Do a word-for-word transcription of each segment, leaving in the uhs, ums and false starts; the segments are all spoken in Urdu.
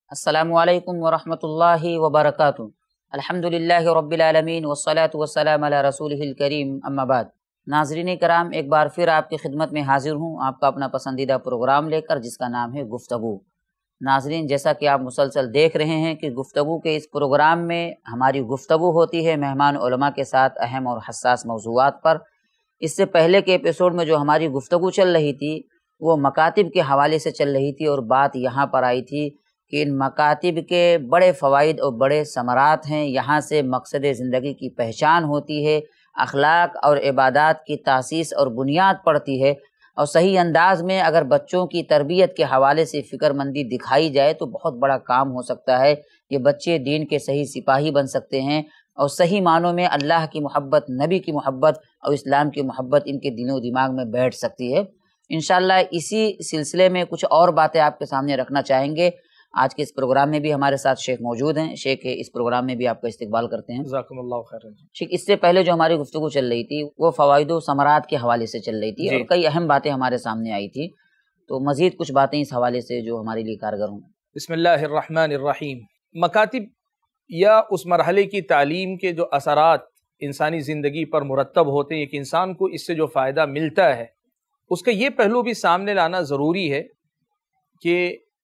السلام علیکم ورحمۃ اللہ وبرکاتہ۔ الحمدللہ رب العالمین والصلاة والسلام علی رسولہ الکریم، اما بعد۔ ناظرین کرام، ایک بار پھر آپ کی خدمت میں حاضر ہوں، آپ کا اپنا پسندیدہ پروگرام لے کر، جس کا نام ہے گفتگو۔ ناظرین، جیسا کہ آپ مسلسل دیکھ رہے ہیں کہ گفتگو کے اس پروگرام میں ہماری گفتگو ہوتی ہے مہمان علماء کے ساتھ اہم اور حساس موضوعات پر۔ اس سے پہلے کے ایپیسوڈ میں جو ہماری گفتگو چل رہی تھی وہ مکاتب کے حوالے سے چل رہی تھی، اور بات یہاں پر آئی تھی کہ ان مکاتب کے بڑے فوائد اور بڑے ثمرات ہیں۔ یہاں سے مقصد زندگی کی پہچان ہوتی ہے، اخلاق اور عبادات کی تاسیس اور بنیاد پڑتی ہے، اور صحیح انداز میں اگر بچوں کی تربیت کے حوالے سے فکر مندی دکھائی جائے تو بہت بڑا کام ہو سکتا ہے۔ یہ بچے دین کے صحیح سپاہی بن سکتے ہیں، اور صحیح معنوں میں اللہ کی محبت، نبی کی محبت اور اسلام کی محبت ان کے دل و دماغ میں بیٹھ سکتی ہے۔ انشاءاللہ اسی سلسلے میں کچھ اور باتیں آپ کے سامنے رکھنا چاہیں گے۔ آج کے اس پروگرام میں بھی ہمارے ساتھ شیخ موجود ہیں۔ شیخ، اس پروگرام میں بھی آپ کا استقبال کرتے ہیں۔ جزاکم اللہ خیر۔ شیخ، اس سے پہلے جو ہماری گفتگو چل رہی تھی وہ فوائد و ثمرات کے حوالے سے چل رہی تھی، جی۔ اور کئی اہم باتیں ہمارے سامنے آئی تھی، تو مزید کچھ باتیں اس حوالے سے جو ہمارے لیے کارگر ہوں۔ بسم اللہ الرحمن الرحیم۔ مکاتب یا اس مرحلے کی تعلیم کے جو اثرات انسانی زندگی پر مرتب ہوتے ہیں، ایک انسان کو اس سے جو فائدہ ملتا ہے، اس کا یہ پہلو بھی سامنے لانا ضروری ہے کہ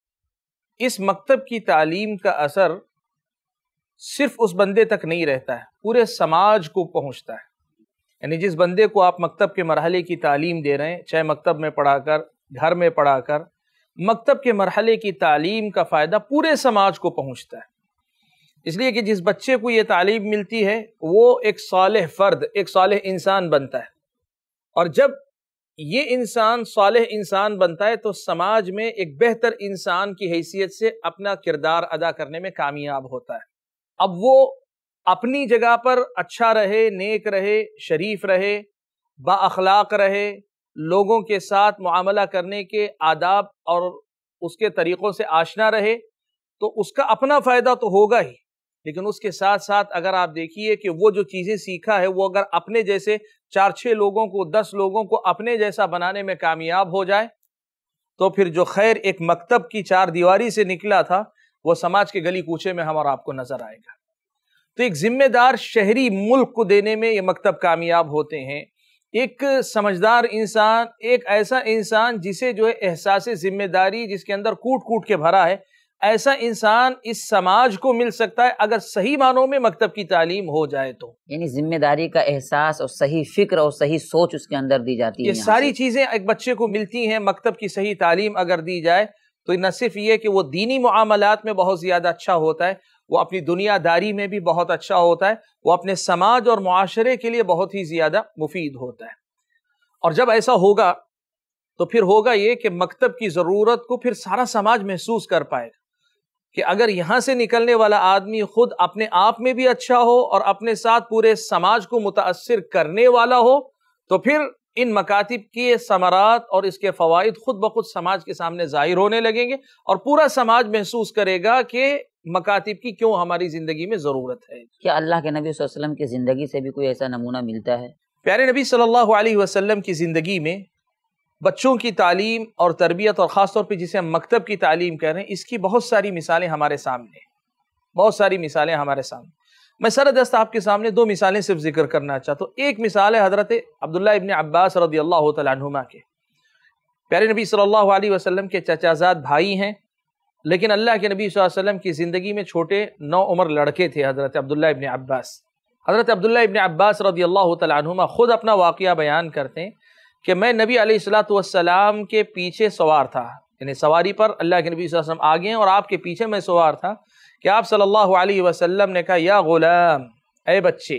اس مکتب کی تعلیم کا اثر صرف اس بندے تک نہیں رہتا ہے، پورے سماج کو پہنچتا ہے۔ یعنی جس بندے کو آپ مکتب کے مرحلے کی تعلیم دے رہے ہیں، چاہے مکتب میں پڑھا کر، گھر میں پڑھا کر، مکتب کے مرحلے کی تعلیم کا فائدہ پورے سماج کو پہنچتا ہے۔ اس لیے کہ جس بچے کو یہ تعلیم ملتی ہے وہ ایک صالح فرد، ایک صالح انسان بنتا ہے، اور جب یہ انسان صالح انسان بنتا ہے تو سماج میں ایک بہتر انسان کی حیثیت سے اپنا کردار ادا کرنے میں کامیاب ہوتا ہے۔ اب وہ اپنی جگہ پر اچھا رہے، نیک رہے، شریف رہے، با اخلاق رہے، لوگوں کے ساتھ معاملہ کرنے کے آداب اور اس کے طریقوں سے آشنا رہے، تو اس کا اپنا فائدہ تو ہوگا ہی، لیکن اس کے ساتھ ساتھ اگر آپ دیکھیے کہ وہ جو چیزیں سیکھا ہے وہ اگر اپنے جیسے چار چھ لوگوں کو، دس لوگوں کو اپنے جیسا بنانے میں کامیاب ہو جائے، تو پھر جو خیر ایک مکتب کی چار دیواری سے نکلا تھا وہ سماج کے گلی کوچے میں ہم اور آپ کو نظر آئے گا۔ تو ایک ذمہ دار شہری ملک کو دینے میں یہ مکتب کامیاب ہوتے ہیں۔ ایک سمجھدار انسان، ایک ایسا انسان جسے جو ہے احساس ذمہ داری جس کے اندر کوٹ کوٹ کے بھرا ہے، ایسا انسان اس سماج کو مل سکتا ہے اگر صحیح معنوں میں مکتب کی تعلیم ہو جائے تو۔ یعنی ذمہ داری کا احساس اور صحیح فکر اور صحیح سوچ اس کے اندر دی جاتی ہے۔ یہ ساری چیزیں ایک بچے کو ملتی ہیں مکتب کی صحیح تعلیم اگر دی جائے تو نہ صرف یہ کہ وہ دینی معاملات میں بہت زیادہ اچھا ہوتا ہے، وہ اپنی دنیا داری میں بھی بہت اچھا ہوتا ہے، وہ اپنے سماج اور معاشرے کے لیے بہت ہی زیادہ مفید ہوتا ہے۔ اور جب ایسا ہوگا تو پھر ہوگا یہ کہ مکتب کی ضرورت کو پھر سارا سماج محسوس کر پائے گا کہ اگر یہاں سے نکلنے والا آدمی خود اپنے آپ میں بھی اچھا ہو اور اپنے ساتھ پورے سماج کو متاثر کرنے والا ہو، تو پھر ان مکاتب کے ثمرات اور اس کے فوائد خود بخود سماج کے سامنے ظاہر ہونے لگیں گے، اور پورا سماج محسوس کرے گا کہ مکاتب کی کیوں ہماری زندگی میں ضرورت ہے۔ کیا اللہ کے نبی صلی اللہ علیہ وسلم کی زندگی سے بھی کوئی ایسا نمونہ ملتا ہے؟ پیارے نبی صلی اللہ علیہ وسلم کی زندگی میں بچوں کی تعلیم اور تربیت، اور خاص طور پہ جسے ہم مکتب کی تعلیم کہہ رہے ہیں، اس کی بہت ساری مثالیں ہمارے سامنے ہیں، بہت ساری مثالیں ہمارے سامنے۔ میں سردست آپ کے سامنے دو مثالیں صرف ذکر کرنا چاہتا ہوں۔ ایک مثال ہے حضرت عبداللہ ابن عباس رضی اللہ تعالیٰ عنہما کے۔ پیارے نبی صلی اللہ علیہ وسلم کے چچا زاد بھائی ہیں، لیکن اللہ کے نبی صلی اللہ علیہ وسلم کی زندگی میں چھوٹے نو عمر لڑکے تھے حضرت عبداللہ ابن عباس۔ حضرت عبداللہ ابن عباس رضی اللہ تعالیٰ عنہما خود اپنا واقعہ بیان کرتے ہیں کہ میں نبی علیہ الصلوۃ والسلام کے پیچھے سوار تھا، یعنی سواری پر اللہ کے نبی صلی اللہ علیہ وسلم آگے ہیں اور آپ کے پیچھے میں سوار تھا، کہ آپ صلی اللہ علیہ وسلم نے کہا یا غلام، اے بچے۔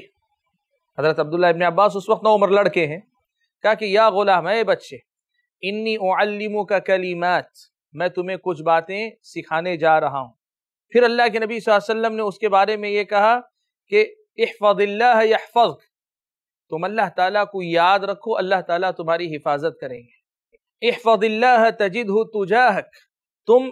حضرت عبداللہ ابن عباس اس وقت نو عمر لڑکے ہیں، کہا کہ یا غلام، اے بچے، انی اعلمک کلمات، میں تمہیں کچھ باتیں سکھانے جا رہا ہوں۔ پھر اللہ کے نبی صلی اللہ علیہ وسلم نے اس کے بارے میں یہ کہا کہ احفظ اللہ یحفظک، تم اللہ تعالیٰ کو یاد رکھو، اللہ تعالیٰ تمہاری حفاظت کریں گے۔ احفظ اللہ تجدہ تجاہک، تم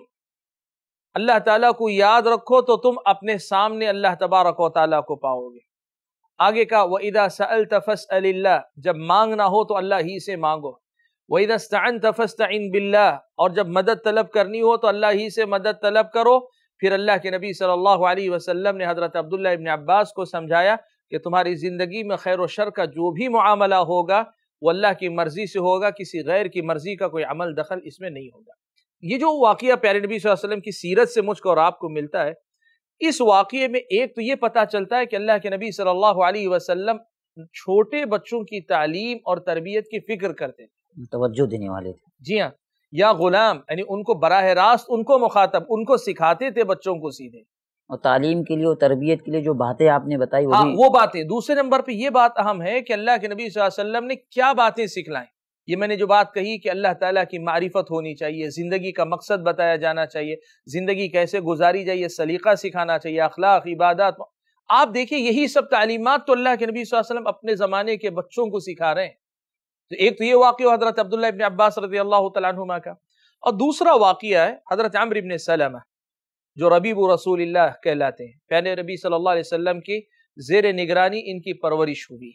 اللہ تعالیٰ کو یاد رکھو تو تم اپنے سامنے اللہ تبارک و تعالیٰ کو پاؤ گے۔ آگے کہا وَإِذَا سَأَلْتَ فَاسْأَلِ اللَّهِ، جب مانگنا ہو تو اللہ ہی سے مانگو۔ وَإِذَا اسْتَعَنْتَ فَاسْتَعِنْ بِاللَّهِ، اور جب مدد طلب کرنی ہو تو اللہ ہی سے مدد طلب کرو۔ پھر اللہ کے نبی صلی اللہ علیہ وسلم نے حضرت عبداللہ ابن عباس کو سمجھایا کہ تمہاری زندگی میں خیر و شر کا جو بھی معاملہ ہوگا وہ اللہ کی مرضی سے ہوگا، کسی غیر کی مرضی کا کوئی عمل دخل اس میں نہیں ہوگا۔ یہ جو واقعہ پیارے نبی صلی اللہ علیہ وسلم کی سیرت سے مجھ کو اور آپ کو ملتا ہے، اس واقعے میں ایک تو یہ پتہ چلتا ہے کہ اللہ کے نبی صلی اللہ علیہ وسلم چھوٹے بچوں کی تعلیم اور تربیت کی فکر کرتے تھے، توجہ دینے والے تھے۔ جی ہاں، یا غلام یعنی ان کو براہ راست ان کو مخاطب، ان کو سکھاتے تھے بچوں کو سیدھے، اور تعلیم کے لیے اور تربیت کے لیے جو باتیں آپ نے بتائی وہ ہاں بھی وہ باتیں۔ دوسرے نمبر پہ یہ بات اہم ہے کہ اللہ کے نبی صلی اللہ علیہ وسلم نے کیا باتیں سکھلائیں۔ یہ میں نے جو بات کہی کہ اللہ تعالیٰ کی معرفت ہونی چاہیے، زندگی کا مقصد بتایا جانا چاہیے، زندگی کیسے گزاری جائے، سلیقہ سکھانا چاہیے، اخلاق، عبادات۔ آپ دیکھیں یہی سب تعلیمات تو اللہ کے نبی صلی اللہ علیہ وسلم اپنے زمانے کے بچوں کو سکھا رہے ہیں۔ تو ایک تو یہ واقعہ حضرت عبداللہ ابن عباس رضی اللہ تعالیٰ عنہما کا، اور دوسرا واقعہ ہے حضرت عمرو ابن سلمہ جو ربیب رسول اللہ کہلاتے ہیں، پیارے نبی صلی اللہ علیہ وسلم کی زیر نگرانی ان کی پرورش ہوئی،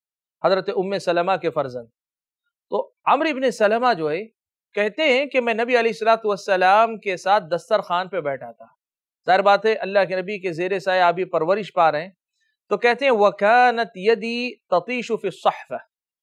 حضرت ام سلمہ کے فرزند۔ تو عمرو ابن سلمہ جو ہے کہتے ہیں کہ میں نبی علیہ الصلوۃ والسلام کے ساتھ دسترخوان پہ بیٹھا تھا، ظاہر بات ہے اللہ کے نبی کے زیر سایہ آپ پرورش پا رہے ہیں، تو کہتے ہیں وَكَانَتْ يَدِي تَطِيشُ فِي الصَّحْفَةِ،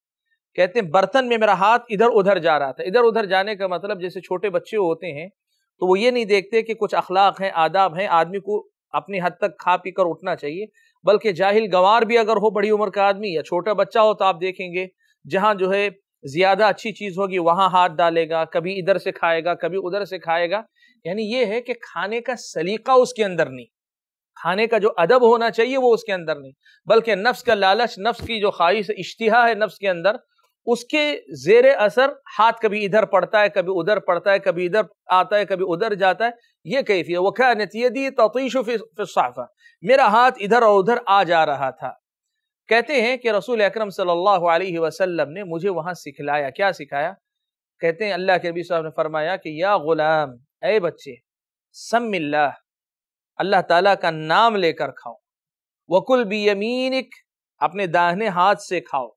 کہتے ہیں برتن میں میرا ہاتھ ادھر ادھر جا رہا تھا۔ ادھر ادھر جانے کا مطلب جیسے چھوٹے بچے ہوتے ہیں تو وہ یہ نہیں دیکھتے کہ کچھ اخلاق ہیں، آداب ہیں، آدمی کو اپنی حد تک کھا پی کر اٹھنا چاہیے، بلکہ جاہل گوار بھی اگر ہو بڑی عمر کا آدمی یا چھوٹا بچہ ہو تو آپ دیکھیں گے جہاں جو ہے زیادہ اچھی چیز ہوگی وہاں ہاتھ ڈالے گا، کبھی ادھر سے کھائے گا کبھی ادھر سے کھائے گا، یعنی یہ ہے کہ کھانے کا سلیقہ اس کے اندر نہیں، کھانے کا جو ادب ہونا چاہیے وہ اس کے اندر نہیں، بلکہ نفس کا لالچ، نفس کی جو خواہش اشتہا ہے نفس کے اندر، اس کے زیر اثر ہاتھ کبھی ادھر پڑتا ہے کبھی ادھر پڑتا ہے، کبھی ادھر آتا ہے کبھی ادھر جاتا ہے، یہ کیفیت۔ وَكَانَتْ يَدِي تَطِيشُ فِي الصَّحْفَةِ، میرا ہاتھ ادھر اور ادھر آ جا رہا تھا۔ کہتے ہیں کہ رسول اکرم صلی اللہ علیہ وسلم نے مجھے وہاں سکھلایا، کیا سکھایا؟ کہتے ہیں اللہ کے نبی صلی اللہ علیہ وسلم نے فرمایا کہ یا غلام، اے بچے، سم اللہ، اللہ تعالیٰ کا نام لے کر کھاؤ، وَكُلْ بِيَمِينِكَ، اپنے داہنے ہاتھ سے کھاؤ،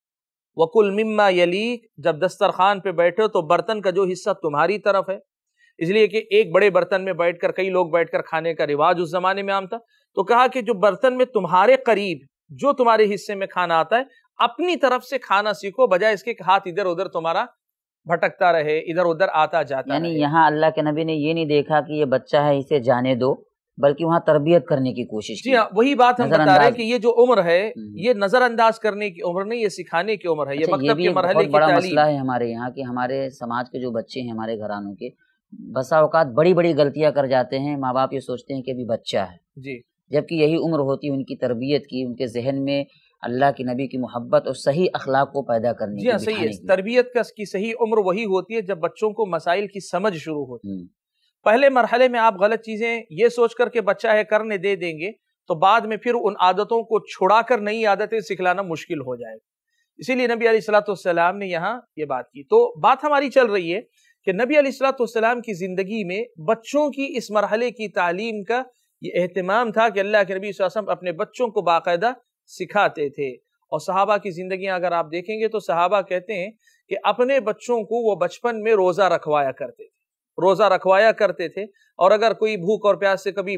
وَكُلْ مِمَّا يَلِيكَ، جب دسترخوان پہ بیٹھے تو برتن کا جو حصہ تمہاری طرف ہے، اس لیے کہ ایک بڑے برتن میں بیٹھ کر کئی لوگ بیٹھ کر کھانے کا رواج اس زمانے میں عام تھا، تو کہا کہ جو برتن میں تمہارے قریب جو تمہارے حصے میں کھانا آتا ہے اپنی طرف سے کھانا سیکھو، بجائے اس کے کہ ہاتھ ادھر ادھر تمہارا بھٹکتا رہے، ادھر ادھر آتا جاتا یعنی رہے۔ یہاں اللہ کے نبی نے یہ نہیں دیکھا کہ یہ بچہ ہے اسے جانے دو، بلکہ وہاں تربیت کرنے کی کوشش کی۔ جی ہاں، وہی بات ہم بتا رہے ہیں کہ یہ جو عمر ہے ہم۔ یہ نظر انداز کرنے کی عمر نہیں، یہ سکھانے کی عمر ہے، یہ اچھا، مکتب بھی کے مرحلے بہت کی بڑا تعلیم مسئلہ ہے ہمارے یہاں کہ ہمارے سماج کے جو بچے ہیں ہمارے گھرانوں کے بسا اوقات بڑی بڑی غلطیاں کر جاتے ہیں، ماں باپ یہ سوچتے ہیں کہ ابھی بچہ ہے، جی، جبکہ یہی عمر ہوتی ہے ان کی تربیت کی، ان کے ذہن میں اللہ کی نبی کی محبت اور صحیح اخلاق کو پیدا کرنے جی ہاں کی، صحیح بٹھانے ہے۔ کی۔ تربیت کا کی صحیح عمر وہی ہوتی ہے جب بچوں کو مسائل کی سمجھ شروع ہوتی ہے۔ ہم۔ پہلے مرحلے میں آپ غلط چیزیں یہ سوچ کر کہ بچہ ہے کرنے دے دیں گے تو بعد میں پھر ان عادتوں کو چھڑا کر نئی عادتیں سکھلانا مشکل ہو جائے گا، اسی لیے نبی علیہ الصلوۃ والسلام نے یہاں یہ بات کی۔ تو بات ہماری چل رہی ہے کہ نبی علیہ الصلوۃ والسلام کی زندگی میں بچوں کی اس مرحلے کی تعلیم کا یہ اہتمام تھا کہ اللہ کے نبی صلی اللہ علیہ وسلم اپنے بچوں کو باقاعدہ سکھاتے تھے، اور صحابہ کی زندگیاں اگر آپ دیکھیں گے تو صحابہ کہتے ہیں کہ اپنے بچوں کو وہ بچپن میں روزہ رکھوایا کرتے تھے، روزہ رکھوایا کرتے تھے، اور اگر کوئی بھوک اور پیاس سے کبھی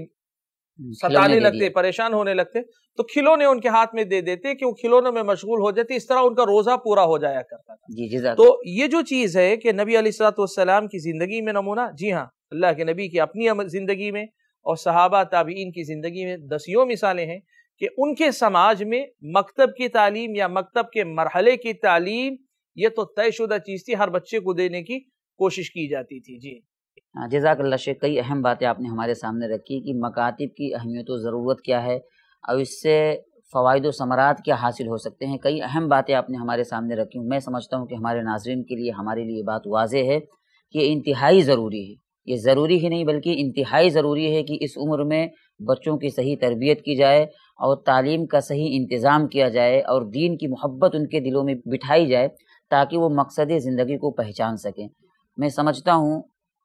ستانے لگتے، پریشان ہونے لگتے تو کھلونے ان کے ہاتھ میں دے دیتے کہ وہ کھلونوں میں مشغول ہو جاتے، اس طرح ان کا روزہ پورا ہو جایا کرتا تھا۔ جی جزاک۔ تو یہ جو چیز ہے کہ نبی علیہ الصلوۃ والسلام کی زندگی میں نمونہ، جی ہاں اللہ کے نبی کی اپنی زندگی میں اور صحابہ تابعین کی زندگی میں دسیوں مثالیں ہیں کہ ان کے سماج میں مکتب کی تعلیم یا مکتب کے مرحلے کی تعلیم یہ تو طے شدہ چیز تھی، ہر بچے کو دینے کی کوشش کی جاتی تھی۔ جی جزاک اللہ شیخ، کئی اہم باتیں آپ نے ہمارے سامنے رکھی کہ مکاتب کی اہمیت و ضرورت کیا ہے اور اس سے فوائد و ثمرات کیا حاصل ہو سکتے ہیں، کئی اہم باتیں آپ نے ہمارے سامنے رکھی ہوں۔ میں سمجھتا ہوں کہ ہمارے ناظرین کے لیے ہمارے لیے یہ بات واضح ہے کہ یہ انتہائی ضروری ہے، یہ ضروری ہی نہیں بلکہ انتہائی ضروری ہے کہ اس عمر میں بچوں کی صحیح تربیت کی جائے اور تعلیم کا صحیح انتظام کیا جائے اور دین کی محبت ان کے دلوں میں بٹھائی جائے تاکہ وہ مقصد زندگی کو پہچان سکیں۔ میں سمجھتا ہوں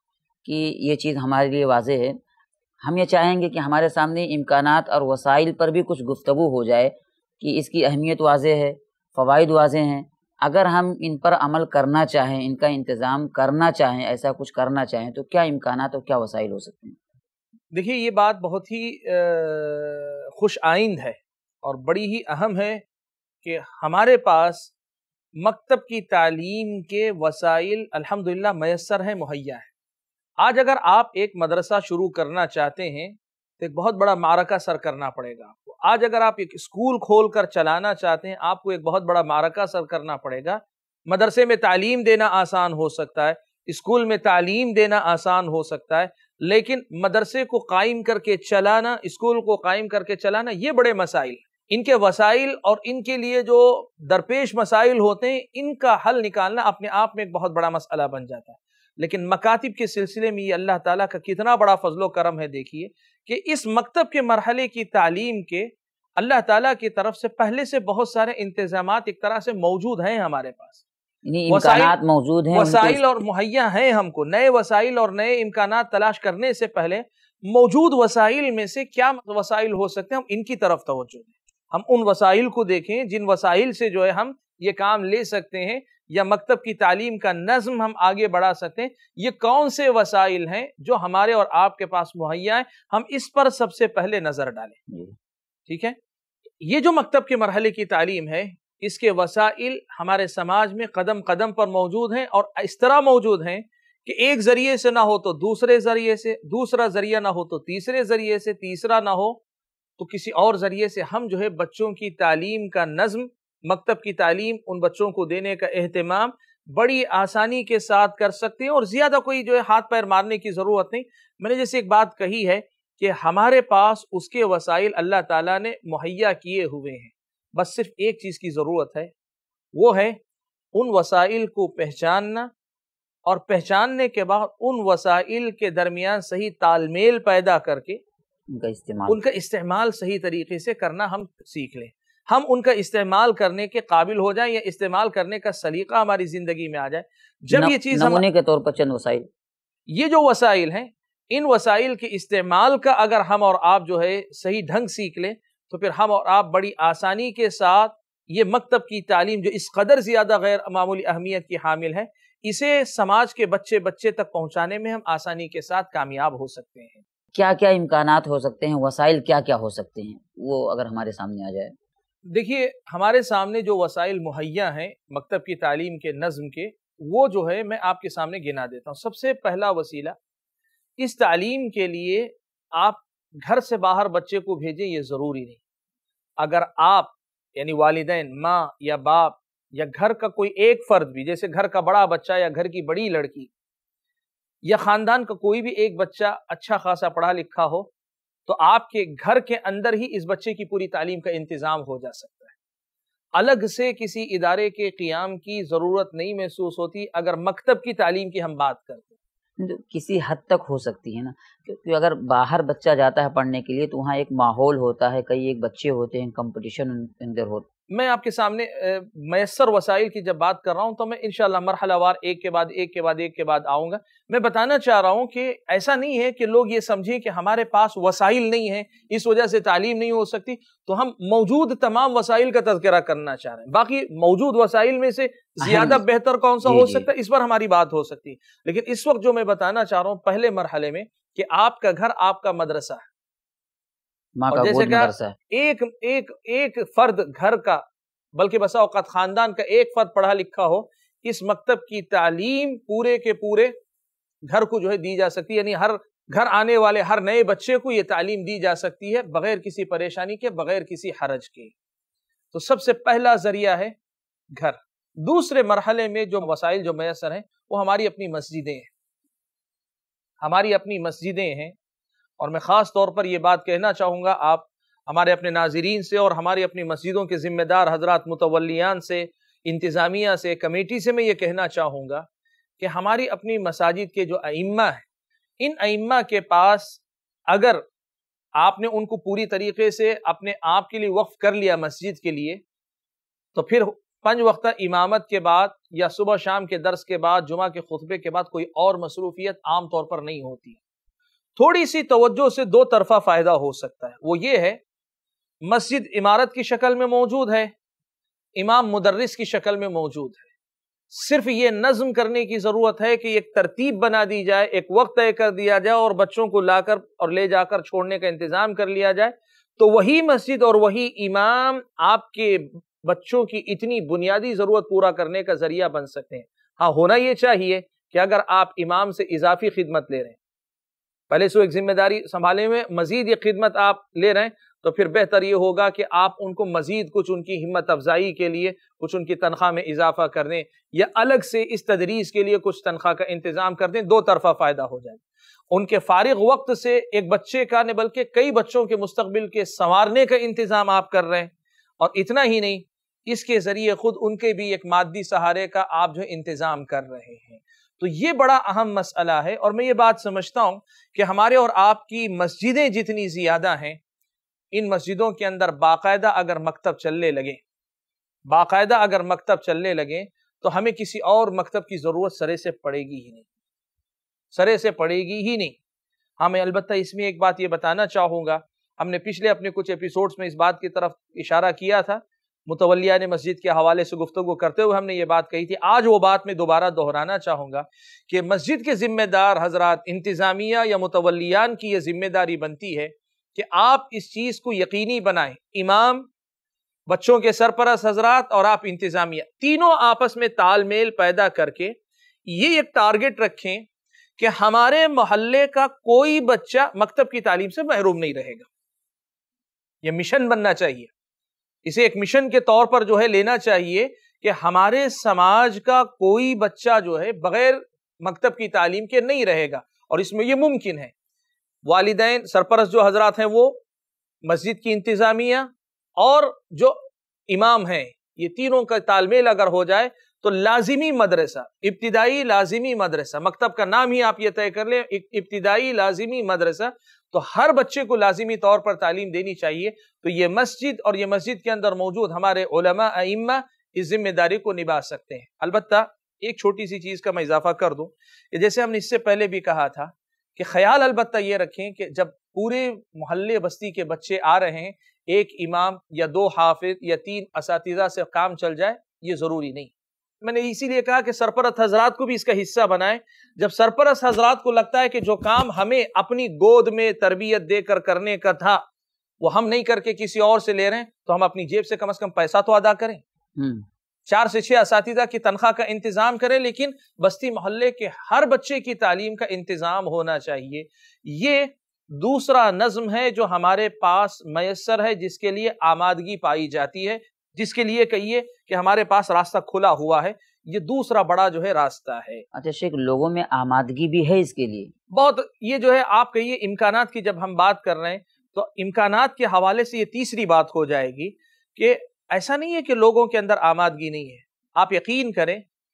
کہ یہ چیز ہمارے لیے واضح ہے۔ ہم یہ چاہیں گے کہ ہمارے سامنے امکانات اور وسائل پر بھی کچھ گفتگو ہو جائے کہ اس کی اہمیت واضح ہے، فوائد واضح ہیں، اگر ہم ان پر عمل کرنا چاہیں، ان کا انتظام کرنا چاہیں، ایسا کچھ کرنا چاہیں تو کیا امکانات اور کیا وسائل ہو سکتے ہیں؟ دیکھیے یہ بات بہت ہی خوش آئند ہے اور بڑی ہی اہم ہے کہ ہمارے پاس مکتب کی تعلیم کے وسائل الحمدللہ میسر ہیں، مہیا ہیں۔ آج اگر آپ ایک مدرسہ شروع کرنا چاہتے ہیں تو ایک بہت بڑا معرکہ سر کرنا پڑے گا آپ کو۔ آج اگر آپ ایک اسکول کھول کر چلانا چاہتے ہیں آپ کو ایک بہت بڑا معرکہ سر کرنا پڑے گا۔ مدرسے میں تعلیم دینا آسان ہو سکتا ہے، اسکول میں تعلیم دینا آسان ہو سکتا ہے، لیکن مدرسے کو قائم کر کے چلانا، اسکول کو قائم کر کے چلانا، یہ بڑے مسائل، ان کے وسائل اور ان کے لیے جو درپیش مسائل ہوتے ہیں ان کا حل نکالنا اپنے آپ میں ایک بہت بڑا مسئلہ بن جاتا ہے۔ لیکن مکاتب کے سلسلے میں یہ اللہ تعالیٰ کا کتنا بڑا فضل و کرم ہے، دیکھیے کہ اس مکتب کے مرحلے کی تعلیم کے اللہ تعالیٰ کی طرف سے پہلے سے بہت سارے انتظامات ایک طرح سے موجود ہیں ہمارے پاس، امکانات موجود ہیں، وسائل اور مہیا ہیں ہم کو۔ نئے وسائل اور نئے امکانات تلاش کرنے سے پہلے موجود وسائل میں سے کیا وسائل ہو سکتے ہیں، ہم ان کی طرف توجہ دیں، ہم ان وسائل کو دیکھیں جن وسائل سے جو ہے ہم یہ کام لے سکتے ہیں یا مکتب کی تعلیم کا نظم ہم آگے بڑھا سکتے ہیں۔ یہ کون سے وسائل ہیں جو ہمارے اور آپ کے پاس مہیا ہیں، ہم اس پر سب سے پہلے نظر ڈالیں۔ ٹھیک ہے، یہ جو مکتب کے مرحلے کی تعلیم ہے اس کے وسائل ہمارے سماج میں قدم قدم پر موجود ہیں، اور اس طرح موجود ہیں کہ ایک ذریعے سے نہ ہو تو دوسرے ذریعے سے، دوسرا ذریعہ نہ ہو تو تیسرے ذریعے سے، تیسرا نہ ہو تو کسی اور ذریعے سے ہم جو ہے بچوں کی تعلیم کا نظم، مکتب کی تعلیم ان بچوں کو دینے کا اہتمام بڑی آسانی کے ساتھ کر سکتے ہیں، اور زیادہ کوئی جو ہے ہاتھ پیر مارنے کی ضرورت نہیں۔ میں نے جیسے ایک بات کہی ہے کہ ہمارے پاس اس کے وسائل اللہ تعالیٰ نے مہیا کیے ہوئے ہیں، بس صرف ایک چیز کی ضرورت ہے، وہ ہے ان وسائل کو پہچاننا، اور پہچاننے کے بعد ان وسائل کے درمیان صحیح تال میل پیدا کر کے ان کا استعمال ان کا استعمال صحیح طریقے سے کرنا ہم سیکھ لیں، ہم ان کا استعمال کرنے کے قابل ہو جائیں یا استعمال کرنے کا سلیقہ ہماری زندگی میں آ جائے۔ جب یہ چیز نمونے کے طور پر چند وسائل، یہ جو وسائل ہیں ان وسائل کے استعمال کا اگر ہم اور آپ جو ہے صحیح ڈھنگ سیکھ لیں تو پھر ہم اور آپ بڑی آسانی کے ساتھ یہ مکتب کی تعلیم جو اس قدر زیادہ غیر معمولی اہمیت کی حامل ہے، اسے سماج کے بچے بچے تک پہنچانے میں ہم آسانی کے ساتھ کامیاب ہو سکتے ہیں۔ کیا کیا امکانات ہو سکتے ہیں، وسائل کیا کیا ہو سکتے ہیں، وہ اگر ہمارے سامنے آ جائے؟ دیکھیے ہمارے سامنے جو وسائل مہیا ہیں مکتب کی تعلیم کے نظم کے، وہ جو ہے میں آپ کے سامنے گنا دیتا ہوں۔ سب سے پہلا وسیلہ، اس تعلیم کے لیے آپ گھر سے باہر بچے کو بھیجیں یہ ضروری نہیں۔ اگر آپ یعنی والدین، ماں یا باپ یا گھر کا کوئی ایک فرد بھی، جیسے گھر کا بڑا بچہ یا گھر کی بڑی لڑکی یا خاندان کا کوئی بھی ایک بچہ اچھا خاصا پڑھا لکھا ہو تو آپ کے گھر کے اندر ہی اس بچے کی پوری تعلیم کا انتظام ہو جا سکتا ہے۔ الگ سے کسی ادارے کے قیام کی ضرورت نہیں محسوس ہوتی اگر مکتب کی تعلیم کی ہم بات کرتے ہیں۔ کسی حد تک ہو سکتی ہے نا، کیونکہ اگر باہر بچہ جاتا ہے پڑھنے کے لیے تو وہاں ایک ماحول ہوتا ہے، کئی ایک بچے ہوتے ہیں، کمپٹیشن اندر ہوتا ہے۔ میں آپ کے سامنے میسر وسائل کی جب بات کر رہا ہوں تو میں انشاءاللہ مرحلہ وار ایک کے بعد ایک کے بعد ایک کے بعد آؤں گا۔ میں بتانا چاہ رہا ہوں کہ ایسا نہیں ہے کہ لوگ یہ سمجھیں کہ ہمارے پاس وسائل نہیں ہیں اس وجہ سے تعلیم نہیں ہو سکتی، تو ہم موجود تمام وسائل کا تذکرہ کرنا چاہ رہے ہیں۔ باقی موجود وسائل میں سے زیادہ بہتر کون سا ہو سکتا ہے اس پر ہماری بات ہو سکتی ہے، لیکن اس وقت جو میں بتانا چاہ رہا ہوں پہلے مرحلے میں کہ آپ کا گھر آپ کا مدرسہ ہے، اور جیسے کہ ایک ایک ایک فرد گھر کا بلکہ بسا اوقات خاندان کا ایک فرد پڑھا لکھا ہو، اس مکتب کی تعلیم پورے کے پورے گھر کو جو ہے دی جا سکتی ہے، یعنی ہر گھر آنے والے ہر نئے بچے کو یہ تعلیم دی جا سکتی ہے بغیر کسی پریشانی کے، بغیر کسی حرج کے۔ تو سب سے پہلا ذریعہ ہے گھر۔ دوسرے مرحلے میں جو وسائل جو میسر ہیں وہ ہماری اپنی مسجدیں ہیں، ہماری اپنی مسجدیں ہیں، اور میں خاص طور پر یہ بات کہنا چاہوں گا آپ ہمارے اپنے ناظرین سے اور ہماری اپنی مسجدوں کے ذمہ دار حضرات متولیان سے، انتظامیہ سے، کمیٹی سے میں یہ کہنا چاہوں گا کہ ہماری اپنی مساجد کے جو ائمہ ہیں، ان ائمہ کے پاس اگر آپ نے ان کو پوری طریقے سے اپنے آپ کے لیے وقف کر لیا مسجد کے لیے، تو پھر پنج وقتہ امامت کے بعد یا صبح شام کے درس کے بعد، جمعہ کے خطبے کے بعد کوئی اور مصروفیت عام طور پر نہیں ہوتی۔ تھوڑی سی توجہ سے دو طرفہ فائدہ ہو سکتا ہے، وہ یہ ہے مسجد عمارت کی شکل میں موجود ہے، امام مدرس کی شکل میں موجود ہے، صرف یہ نظم کرنے کی ضرورت ہے کہ ایک ترتیب بنا دی جائے، ایک وقت طے کر دیا جائے اور بچوں کو لا کر اور لے جا کر چھوڑنے کا انتظام کر لیا جائے، تو وہی مسجد اور وہی امام آپ کے بچوں کی اتنی بنیادی ضرورت پورا کرنے کا ذریعہ بن سکتے ہیں۔ ہاں، ہونا یہ چاہیے کہ اگر آپ امام سے اضافی خدمت لے رہے ہیں، پہلے سے ایک ذمہ داری سنبھالے ہوئے مزید یہ خدمت آپ لے رہے ہیں، تو پھر بہتر یہ ہوگا کہ آپ ان کو مزید کچھ ان کی ہمت افزائی کے لیے کچھ ان کی تنخواہ میں اضافہ کر دیں، یا الگ سے اس تدریس کے لیے کچھ تنخواہ کا انتظام کر دیں، دو طرفہ فائدہ ہو جائے۔ ان کے فارغ وقت سے ایک بچے کا نہیں بلکہ کئی بچوں کے مستقبل کے سنوارنے کا انتظام آپ کر رہے ہیں، اور اتنا ہی نہیں، اس کے ذریعے خود ان کے بھی ایک مادی سہارے کا آپ جو انتظام کر رہے ہیں۔ تو یہ بڑا اہم مسئلہ ہے، اور میں یہ بات سمجھتا ہوں کہ ہمارے اور آپ کی مسجدیں جتنی زیادہ ہیں، ان مسجدوں کے اندر باقاعدہ اگر مکتب چلنے لگے باقاعدہ اگر مکتب چلنے لگے تو ہمیں کسی اور مکتب کی ضرورت سرے سے پڑے گی ہی نہیں سرے سے پڑے گی ہی نہیں ہاں، میں البتہ اس میں ایک بات یہ بتانا چاہوں گا، ہم نے پچھلے اپنے کچھ ایپیسوڈز میں اس بات کی طرف اشارہ کیا تھا، متولیان مسجد کے حوالے سے گفتگو کرتے ہوئے ہم نے یہ بات کہی تھی۔ آج وہ بات میں دوبارہ دہرانا چاہوں گا کہ مسجد کے ذمہ دار حضرات، انتظامیہ یا متولیان کی یہ ذمہ داری بنتی ہے کہ آپ اس چیز کو یقینی بنائیں، امام، بچوں کے سرپرست حضرات اور آپ انتظامیہ تینوں آپس میں تال میل پیدا کر کے یہ ایک ٹارگٹ رکھیں کہ ہمارے محلے کا کوئی بچہ مکتب کی تعلیم سے محروم نہیں رہے گا۔ یہ مشن بننا چاہیے، اسے ایک مشن کے طور پر جو ہے لینا چاہیے کہ ہمارے سماج کا کوئی بچہ جو ہے بغیر مکتب کی تعلیم کے نہیں رہے گا، اور اس میں یہ ممکن ہے۔ والدین، سرپرست جو حضرات ہیں وہ، مسجد کی انتظامیہ اور جو امام ہیں، یہ تینوں کا تال میل اگر ہو جائے تو لازمی مدرسہ، ابتدائی لازمی مدرسہ، مکتب کا نام ہی آپ یہ طے کر لیں، ابتدائی لازمی مدرسہ، تو ہر بچے کو لازمی طور پر تعلیم دینی چاہیے۔ تو یہ مسجد اور یہ مسجد کے اندر موجود ہمارے علماء ائمہ اس ذمہ داری کو نبھا سکتے ہیں۔ البتہ ایک چھوٹی سی چیز کا میں اضافہ کر دوں کہ جیسے ہم نے اس سے پہلے بھی کہا تھا کہ خیال البتہ یہ رکھیں کہ جب پورے محلے بستی کے بچے آ رہے ہیں، ایک امام یا دو حافظ یا تین اساتذہ سے کام چل جائے، یہ ضروری نہیں۔ میں نے اسی لیے کہا کہ سرپرست حضرات کو بھی اس کا حصہ بنائیں۔ جب سرپرست حضرات کو لگتا ہے کہ جو کام ہمیں اپنی گود میں تربیت دے کر کرنے کا تھا وہ ہم نہیں کر کے کسی اور سے لے رہے ہیں، تو ہم اپنی جیب سے کم از کم پیسہ تو ادا کریں، چار سے چھ اساتذہ کی تنخواہ کا انتظام کریں، لیکن بستی محلے کے ہر بچے کی تعلیم کا انتظام ہونا چاہیے۔ یہ دوسرا نظم ہے جو ہمارے پاس میسر ہے، جس کے لیے آمادگی پائی جاتی ہے، جس کے لیے کہیے کہ ہمارے پاس راستہ کھلا ہوا ہے، یہ دوسرا بڑا جو ہے راستہ ہے۔ اچھا شیخ، لوگوں میں آمادگی بھی ہے اس کے لیے بہت، یہ جو ہے آپ کہیے امکانات کی جب ہم بات کر رہے ہیں تو امکانات کے حوالے سے یہ تیسری بات ہو جائے گی کہ ایسا نہیں ہے کہ لوگوں کے اندر آمادگی نہیں ہے۔ آپ یقین کریں،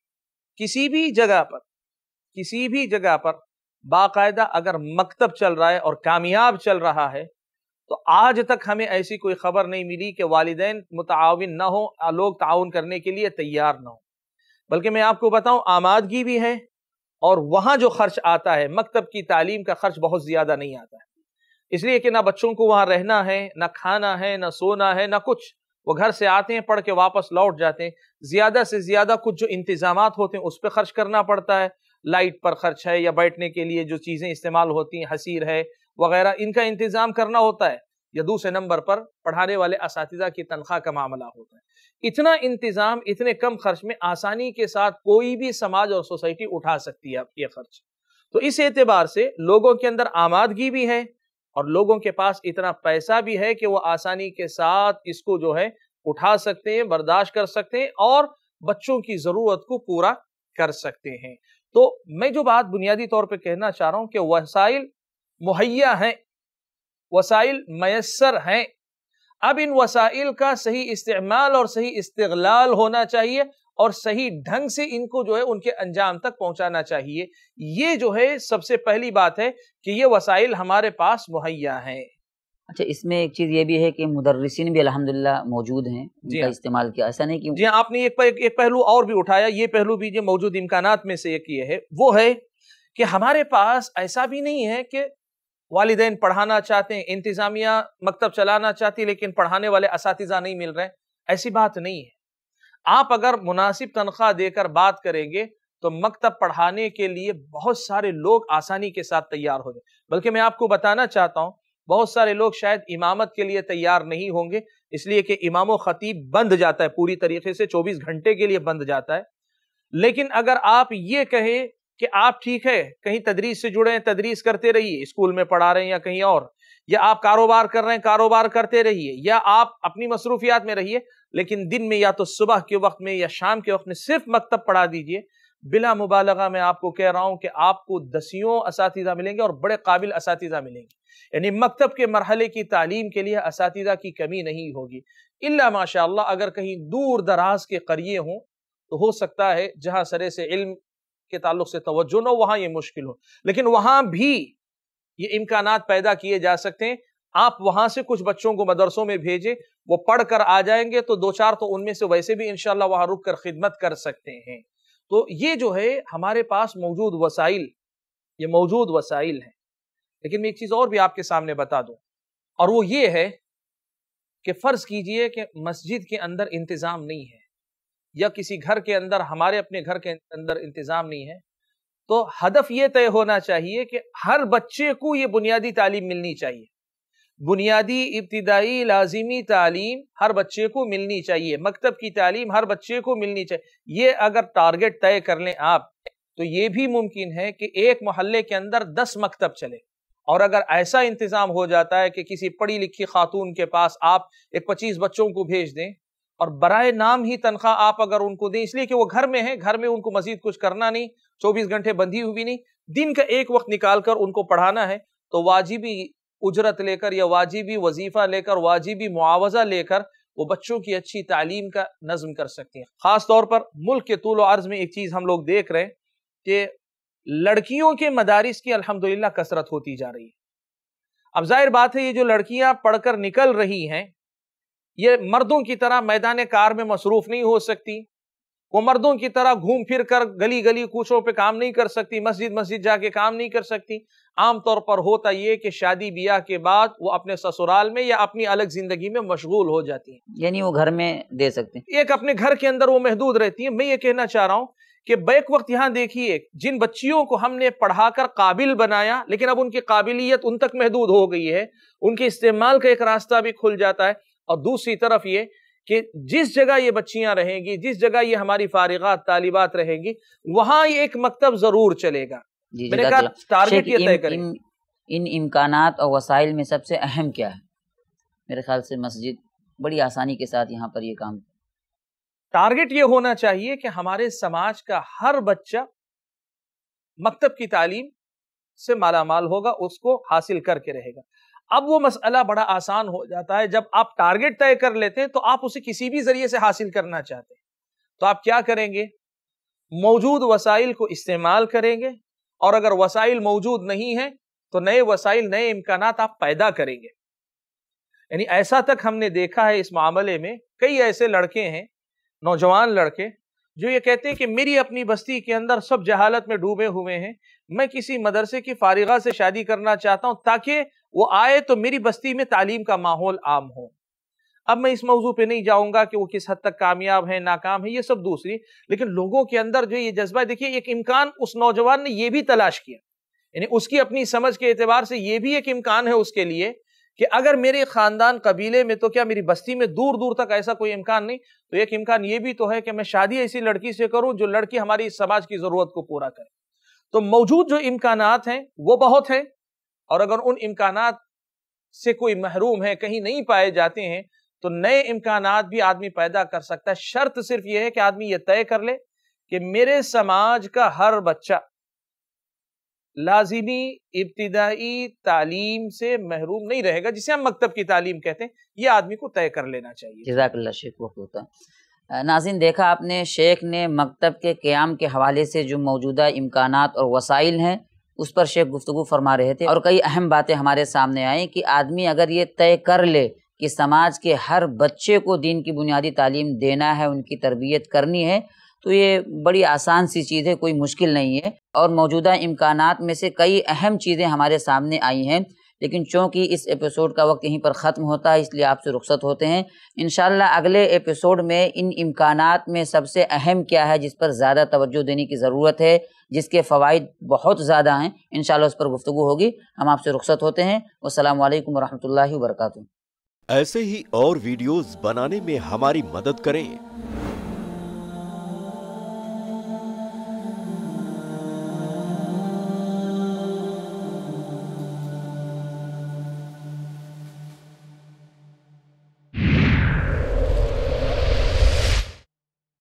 کسی بھی جگہ پر کسی بھی جگہ پر باقاعدہ اگر مکتب چل رہا ہے اور کامیاب چل رہا ہے تو آج تک ہمیں ایسی کوئی خبر نہیں ملی کہ والدین متعاون نہ ہوں، لوگ تعاون کرنے کے لیے تیار نہ ہوں۔ بلکہ میں آپ کو بتاؤں، آمادگی بھی ہے، اور وہاں جو خرچ آتا ہے مکتب کی تعلیم کا خرچ بہت زیادہ نہیں آتا ہے، اس لیے کہ نہ بچوں کو وہاں رہنا ہے، نہ کھانا ہے، نہ سونا ہے، نہ کچھ، وہ گھر سے آتے ہیں، پڑھ کے واپس لوٹ جاتے ہیں۔ زیادہ سے زیادہ کچھ جو انتظامات ہوتے ہیں اس پہ خرچ کرنا پڑتا ہے، لائٹ پر خرچ ہے، یا بیٹھنے کے لیے جو چیزیں استعمال ہوتی ہیں، حسیر ہے وغیرہ، ان کا انتظام کرنا ہوتا ہے، یا دوسرے نمبر پر پڑھانے والے اساتذہ کی تنخواہ کا معاملہ ہوتا ہے۔ اتنا انتظام اتنے کم خرچ میں آسانی کے ساتھ کوئی بھی سماج اور سوسائٹی اٹھا سکتی ہے یہ خرچ۔ تو اس اعتبار سے لوگوں کے اندر آمادگی بھی ہے، اور لوگوں کے پاس اتنا پیسہ بھی ہے کہ وہ آسانی کے ساتھ اس کو جو ہے اٹھا سکتے ہیں، برداشت کر سکتے ہیں، اور بچوں کی ضرورت کو پورا کر سکتے ہیں۔ تو میں جو بات بنیادی طور پہ کہنا چاہ رہا ہوں کہ وسائل مہیا ہیں، وسائل میسر ہیں، اب ان وسائل کا صحیح استعمال اور صحیح استغلال ہونا چاہیے، اور صحیح ڈھنگ سے ان کو جو ہے ان کے انجام تک پہنچانا چاہیے۔ یہ جو ہے سب سے پہلی بات ہے کہ یہ وسائل ہمارے پاس مہیا ہیں۔ اچھا، اس میں ایک چیز یہ بھی ہے کہ مدرسین بھی الحمدللہ موجود ہیں، ان جی کا ہاں، استعمال کیا، ایسا نہیں کہ جی ہاں، آپ نے ایک ایک پہلو اور بھی اٹھایا، یہ پہلو بھی جو موجود امکانات میں سے ایک یہ ہے، وہ ہے کہ ہمارے پاس ایسا بھی نہیں ہے کہ والدین پڑھانا چاہتے ہیں، انتظامیہ مکتب چلانا چاہتی ہے، لیکن پڑھانے والے اساتذہ نہیں مل رہے، ایسی بات نہیں ہے۔ آپ اگر مناسب تنخواہ دے کر بات کریں گے تو مکتب پڑھانے کے لیے بہت سارے لوگ آسانی کے ساتھ تیار ہو جائیں. بلکہ میں آپ کو بتانا چاہتا ہوں بہت سارے لوگ شاید امامت کے لیے تیار نہیں ہوں گے، اس لیے کہ امام و خطیب بند جاتا ہے پوری طریقے سے، چوبیس گھنٹے کے لیے بند جاتا ہے. لیکن اگر آپ یہ کہیں کہ آپ ٹھیک ہے کہیں تدریس سے جڑے ہیں، تدریس کرتے رہیے، اسکول میں پڑھا رہے ہیں یا کہیں اور، یا آپ کاروبار کر رہے ہیں کاروبار کرتے رہیے، یا آپ اپنی مصروفیات میں رہیے، لیکن دن میں یا تو صبح کے وقت میں یا شام کے وقت میں صرف مکتب پڑھا دیجئے. بلا مبالغہ میں آپ کو کہہ رہا ہوں کہ آپ کو دسیوں اساتذہ ملیں گے اور بڑے قابل اساتذہ ملیں گے. یعنی مکتب کے مرحلے کی تعلیم کے لیے اساتذہ کی کمی نہیں ہوگی، الا ماشاءاللہ اگر کہیں دور دراز کے قریے ہوں تو ہو سکتا ہے جہاں سرے سے علم کے تعلق سے توجہ نہ ہو وہاں یہ مشکل ہو، لیکن وہاں بھی یہ امکانات پیدا کیے جا سکتے ہیں. آپ وہاں سے کچھ بچوں کو مدرسوں میں بھیجیں، وہ پڑھ کر آ جائیں گے تو دو چار تو ان میں سے ویسے بھی انشاءاللہ وہاں رک کر خدمت کر سکتے ہیں. تو یہ جو ہے ہمارے پاس موجود وسائل، یہ موجود وسائل ہیں. لیکن میں ایک چیز اور بھی آپ کے سامنے بتا دوں، اور وہ یہ ہے کہ فرض کیجئے کہ مسجد کے اندر انتظام نہیں ہے یا کسی گھر کے اندر، ہمارے اپنے گھر کے اندر انتظام نہیں ہے، تو ہدف یہ طے ہونا چاہیے کہ ہر بچے کو یہ بنیادی تعلیم ملنی چاہیے. بنیادی ابتدائی لازمی تعلیم ہر بچے کو ملنی چاہیے، مکتب کی تعلیم ہر بچے کو ملنی چاہیے. یہ اگر ٹارگٹ طے کر لیں آپ تو یہ بھی ممکن ہے کہ ایک محلے کے اندر دس مکتب چلے. اور اگر ایسا انتظام ہو جاتا ہے کہ کسی پڑھی لکھی خاتون کے پاس آپ ایک پچیس بچوں کو بھیج دیں اور برائے نام ہی تنخواہ آپ اگر ان کو دیں، اس لیے کہ وہ گھر میں ہیں، گھر میں ان کو مزید کچھ کرنا نہیں، چوبیس گھنٹے بندھی ہوئی نہیں، دن کا ایک وقت نکال کر ان کو پڑھانا ہے، تو واجبی اجرت لے کر یا واجبی وظیفہ لے کر، واجبی معاوضہ لے کر وہ بچوں کی اچھی تعلیم کا نظم کر سکتے ہیں. خاص طور پر ملک کے طول و عرض میں ایک چیز ہم لوگ دیکھ رہے ہیں کہ لڑکیوں کے مدارس کی الحمدللہ کثرت ہوتی جا رہی ہے. اب ظاہر بات ہے یہ جو لڑکیاں پڑھ کر نکل رہی ہیں یہ مردوں کی طرح میدان کار میں مصروف نہیں ہو سکتی، وہ مردوں کی طرح گھوم پھر کر گلی گلی کوچوں پہ کام نہیں کر سکتی، مسجد مسجد جا کے کام نہیں کر سکتی. عام طور پر ہوتا یہ کہ شادی بیاہ کے بعد وہ اپنے سسرال میں یا اپنی الگ زندگی میں مشغول ہو جاتی ہیں، یعنی وہ گھر میں دے سکتے ہیں، ایک اپنے گھر کے اندر وہ محدود رہتی ہیں. میں یہ کہنا چاہ رہا ہوں کہ بیک وقت یہاں دیکھیے جن بچیوں کو ہم نے پڑھا کر قابل بنایا لیکن اب ان کی قابلیت ان تک محدود ہو گئی ہے، ان کے استعمال کا ایک راستہ بھی کھل جاتا ہے. اور دوسری طرف یہ کہ جس جگہ یہ بچیاں رہیں گی، جس جگہ یہ ہماری فارغات طالبات رہیں گی، وہاں یہ ایک مکتب ضرور چلے گا. جی میں نے کہا ٹارگٹ یہ طے کریں. ان امکانات اور وسائل میں سب سے اہم کیا ہے؟ میرے خیال سے مسجد بڑی آسانی کے ساتھ یہاں پر یہ کام. ٹارگٹ یہ ہونا چاہیے کہ ہمارے سماج کا ہر بچہ مکتب کی تعلیم سے مالا مال ہوگا، اس کو حاصل کر کے رہے گا. اب وہ مسئلہ بڑا آسان ہو جاتا ہے جب آپ ٹارگٹ طے کر لیتے ہیں تو آپ اسے کسی بھی ذریعے سے حاصل کرنا چاہتے ہیں تو آپ کیا کریں گے؟ موجود وسائل کو استعمال کریں گے، اور اگر وسائل موجود نہیں ہیں تو نئے وسائل، نئے امکانات آپ پیدا کریں گے. یعنی ایسا تک ہم نے دیکھا ہے اس معاملے میں، کئی ایسے لڑکے ہیں، نوجوان لڑکے، جو یہ کہتے ہیں کہ میری اپنی بستی کے اندر سب جہالت میں ڈوبے ہوئے ہیں، میں کسی مدرسے کی فارغہ سے شادی کرنا چاہتا ہوں تاکہ وہ آئے تو میری بستی میں تعلیم کا ماحول عام ہو. اب میں اس موضوع پہ نہیں جاؤں گا کہ وہ کس حد تک کامیاب ہیں ناکام ہیں، یہ سب دوسری، لیکن لوگوں کے اندر جو یہ جذبہ ہے، دیکھیے ایک امکان اس نوجوان نے یہ بھی تلاش کیا، یعنی اس کی اپنی سمجھ کے اعتبار سے یہ بھی ایک امکان ہے اس کے لیے کہ اگر میرے خاندان قبیلے میں تو کیا میری بستی میں دور دور تک ایسا کوئی امکان نہیں، تو ایک امکان یہ بھی تو ہے کہ میں شادی ایسی لڑکی سے کروں جو لڑکی ہماری سماج کی ضرورت کو پورا کرے. تو موجود جو امکانات ہیں وہ بہت ہیں، اور اگر ان امکانات سے کوئی محروم ہے، کہیں نہیں پائے جاتے ہیں، تو نئے امکانات بھی آدمی پیدا کر سکتا ہے. شرط صرف یہ ہے کہ آدمی یہ طے کر لے کہ میرے سماج کا ہر بچہ لازمی ابتدائی تعلیم سے محروم نہیں رہے گا، جسے ہم مکتب کی تعلیم کہتے ہیں. یہ آدمی کو طے کر لینا چاہیے. جزاک اللہ شیخ. وقت ہوتا ہے. ناظرین، دیکھا آپ نے شیخ نے مکتب کے قیام کے حوالے سے جو موجودہ امکانات اور وسائل ہیں اس پر شیخ گفتگو فرما رہے تھے، اور کئی اہم باتیں ہمارے سامنے آئیں کہ آدمی اگر یہ طے کر لے کہ سماج کے ہر بچے کو دین کی بنیادی تعلیم دینا ہے، ان کی تربیت کرنی ہے، تو یہ بڑی آسان سی چیز ہے، کوئی مشکل نہیں ہے. اور موجودہ امکانات میں سے کئی اہم چیزیں ہمارے سامنے آئی ہیں. لیکن چونکہ اس ایپیسوڈ کا وقت یہیں پر ختم ہوتا ہے، اس لیے آپ سے رخصت ہوتے ہیں۔ انشاءاللہ اگلے ایپیسوڈ میں ان امکانات میں سب سے اہم کیا ہے جس پر زیادہ توجہ دینے کی ضرورت ہے، جس کے فوائد بہت زیادہ ہیں، انشاءاللہ اس پر گفتگو ہوگی۔ ہم آپ سے رخصت ہوتے ہیں۔ والسلام علیکم ورحمۃ اللہ وبرکاتہ۔ ایسے ہی اور ویڈیوز بنانے میں ہماری مدد کریں۔